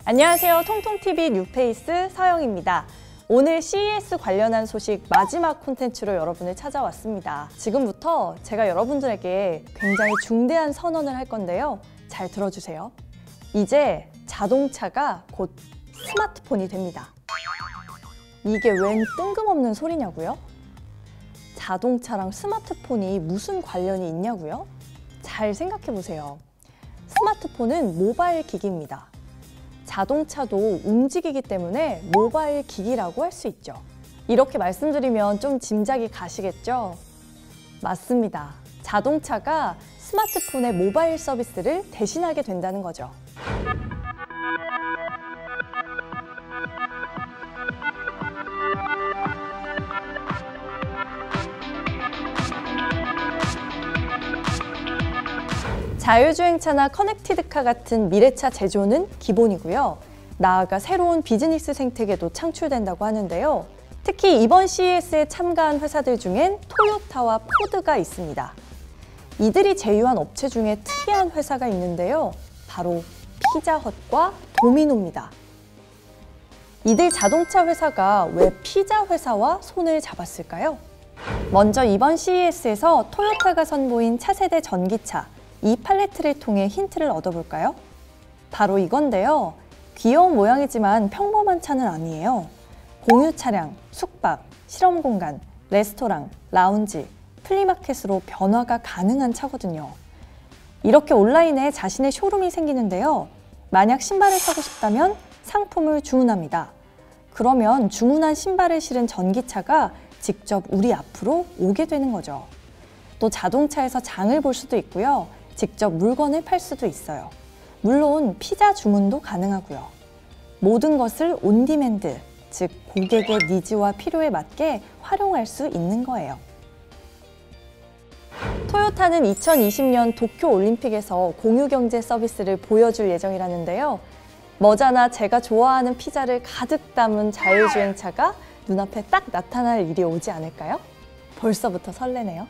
안녕하세요. 통통TV 뉴페이스 서영입니다. 오늘 CES 관련한 소식 마지막 콘텐츠로 여러분을 찾아왔습니다. 지금부터 제가 여러분들에게 굉장히 중대한 선언을 할 건데요. 잘 들어주세요. 이제 자동차가 곧 스마트폰이 됩니다. 이게 웬 뜬금없는 소리냐고요? 자동차랑 스마트폰이 무슨 관련이 있냐고요? 잘 생각해 보세요. 스마트폰은 모바일 기기입니다. 자동차도 움직이기 때문에 모바일 기기라고 할 수 있죠. 이렇게 말씀드리면 좀 짐작이 가시겠죠? 맞습니다. 자동차가 스마트폰의 모바일 서비스를 대신하게 된다는 거죠. 자율주행차나 커넥티드카 같은 미래차 제조는 기본이고요. 나아가 새로운 비즈니스 생태계도 창출된다고 하는데요. 특히 이번 CES에 참가한 회사들 중엔 토요타와 포드가 있습니다. 이들이 제휴한 업체 중에 특이한 회사가 있는데요. 바로 피자헛과 도미노입니다. 이들 자동차 회사가 왜 피자 회사와 손을 잡았을까요? 먼저 이번 CES에서 토요타가 선보인 차세대 전기차 이 팔레트를 통해 힌트를 얻어볼까요? 바로 이건데요. 귀여운 모양이지만 평범한 차는 아니에요. 공유 차량, 숙박, 실험 공간, 레스토랑, 라운지, 플리마켓으로 변화가 가능한 차거든요. 이렇게 온라인에 자신의 쇼룸이 생기는데요. 만약 신발을 사고 싶다면 상품을 주문합니다. 그러면 주문한 신발을 실은 전기차가 직접 우리 앞으로 오게 되는 거죠. 또 자동차에서 장을 볼 수도 있고요. 직접 물건을 팔 수도 있어요. 물론 피자 주문도 가능하고요. 모든 것을 온디맨드, 즉 고객의 니즈와 필요에 맞게 활용할 수 있는 거예요. 토요타는 2020년 도쿄올림픽에서 공유경제 서비스를 보여줄 예정이라는데요. 머자나 제가 좋아하는 피자를 가득 담은 자율주행차가 눈앞에 딱 나타날 일이 오지 않을까요? 벌써부터 설레네요.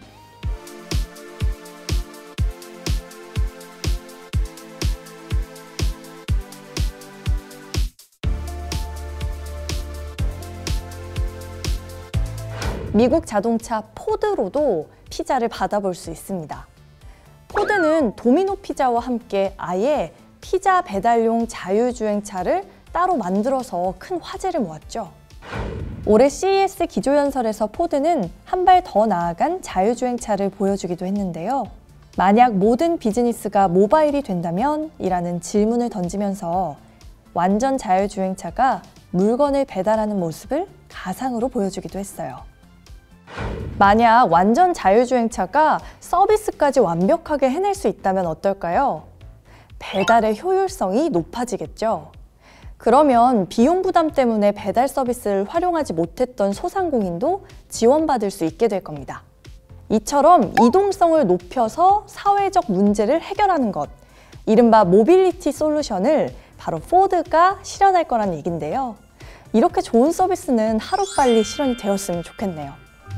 미국 자동차 포드로도 피자를 받아볼 수 있습니다. 포드는 도미노 피자와 함께 아예 피자 배달용 자율주행차를 따로 만들어서 큰 화제를 모았죠. 올해 CES 기조연설에서 포드는 한 발 더 나아간 자율주행차를 보여주기도 했는데요. 만약 모든 비즈니스가 모바일이 된다면? 이라는 질문을 던지면서 완전 자율주행차가 물건을 배달하는 모습을 가상으로 보여주기도 했어요. 만약 완전 자율주행차가 서비스까지 완벽하게 해낼 수 있다면 어떨까요? 배달의 효율성이 높아지겠죠. 그러면 비용 부담 때문에 배달 서비스를 활용하지 못했던 소상공인도 지원받을 수 있게 될 겁니다. 이처럼 이동성을 높여서 사회적 문제를 해결하는 것, 이른바 모빌리티 솔루션을 바로 포드가 실현할 거란 얘긴데요. 이렇게 좋은 서비스는 하루빨리 실현이 되었으면 좋겠네요.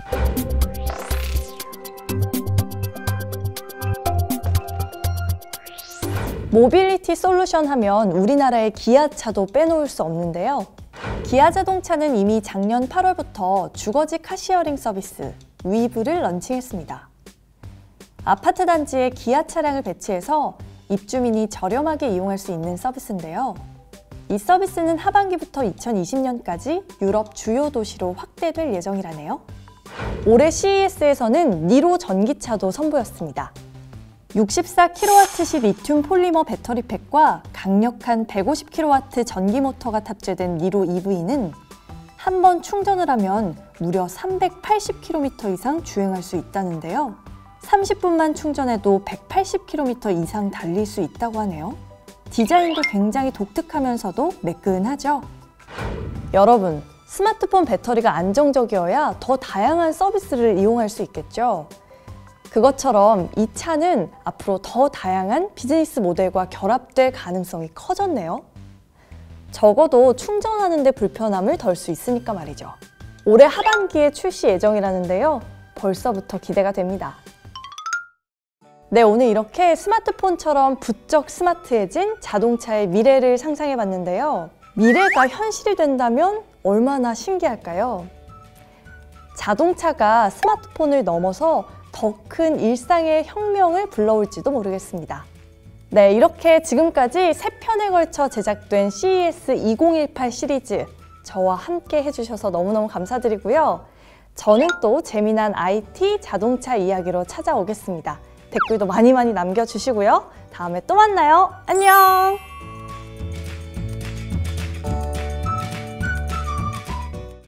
모빌리티 솔루션 하면 우리나라의 기아차도 빼놓을 수 없는데요. 기아자동차는 이미 작년 8월부터 주거지 카시어링 서비스 위브를 런칭했습니다. 아파트 단지에 기아 차량을 배치해서 입주민이 저렴하게 이용할 수 있는 서비스인데요. 이 서비스는 하반기부터 2020년까지 유럽 주요 도시로 확대될 예정이라네요. 올해 CES에서는 니로 전기차도 선보였습니다. 64kW씩 리튬 폴리머 배터리 팩과 강력한 150kW 전기 모터가 탑재된 니로 EV는 한 번 충전을 하면 무려 380km 이상 주행할 수 있다는데요. 30분만 충전해도 180km 이상 달릴 수 있다고 하네요. 디자인도 굉장히 독특하면서도 매끈하죠? 여러분, 스마트폰 배터리가 안정적이어야 더 다양한 서비스를 이용할 수 있겠죠? 그것처럼 이 차는 앞으로 더 다양한 비즈니스 모델과 결합될 가능성이 커졌네요. 적어도 충전하는 데 불편함을 덜 수 있으니까 말이죠. 올해 하반기에 출시 예정이라는데요. 벌써부터 기대가 됩니다. 네, 오늘 이렇게 스마트폰처럼 부쩍 스마트해진 자동차의 미래를 상상해 봤는데요. 미래가 현실이 된다면 얼마나 신기할까요? 자동차가 스마트폰을 넘어서 더 큰 일상의 혁명을 불러올지도 모르겠습니다. 네, 이렇게 지금까지 3편에 걸쳐 제작된 CES 2018 시리즈 저와 함께 해주셔서 너무너무 감사드리고요. 저는 또 재미난 IT 자동차 이야기로 찾아오겠습니다. 댓글도 많이 남겨주시고요. 다음에 또 만나요. 안녕!